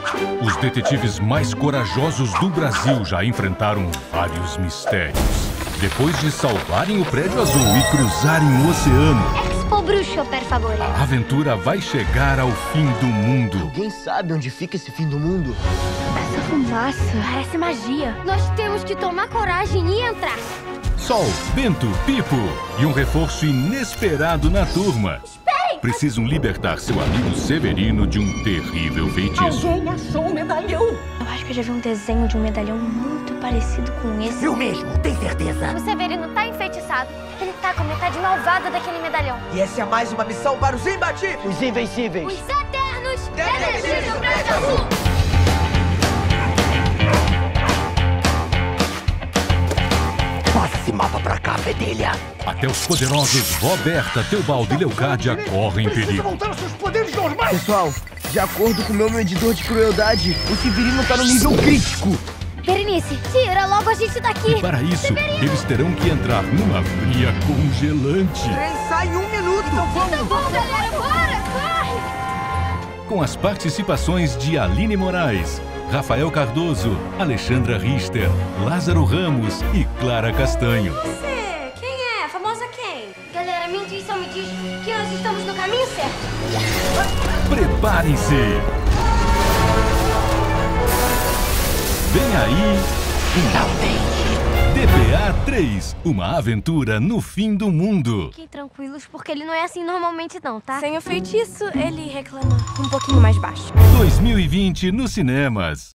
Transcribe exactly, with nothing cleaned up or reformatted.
Os detetives mais corajosos do Brasil já enfrentaram vários mistérios. Depois de salvarem o Prédio Azul e cruzarem o oceano, Expo Bruxo, per favore. a aventura vai chegar ao fim do mundo. Alguém sabe onde fica esse fim do mundo? Essa fumaça parece magia. Nós temos que tomar coragem e entrar. Sol, Bento, Pipo e um reforço inesperado na turma. Esperem! Precisam libertar seu amigo Severino de um terrível feitiço. Alguém achou um medalhão? Eu acho que eu já vi um desenho de um medalhão muito parecido com esse. Viu mesmo, tem certeza? O Severino tá enfeitiçado. Ele tá com a metade malvada daquele medalhão. E essa é mais uma missão para os imbatíveis! Os invencíveis! Os Eternos Detetives Detetives do do Prédio Prédio Azul! Passa esse mapa pra cá, fedelha. Até os poderosos Roberta, Teobaldo e Leocádia correm perigo. voltar aos seus poderes normais. Pessoal, de acordo com o meu medidor de crueldade, o Severino tá no nível crítico. Berenice, tira logo a gente daqui. E para isso, eles terão que entrar numa fria congelante. Trem sai em um minuto. Então vamos. Tá bom, galera, bora, corre! Com as participações de Aline Moraes, Rafael Cardoso, Alexandra Richter, Lázaro Ramos e Clara Castanho. Você, quem é? Famosa quem? Galera, minha intuição me diz que nós estamos no caminho certo. Preparem-se! Vem aí, Finalmente. D P A três, uma aventura no fim do mundo. Fiquem tranquilos, porque ele não é assim normalmente não, tá? Sem o feitiço, ele reclama um pouquinho mais baixo. dois mil e vinte nos cinemas.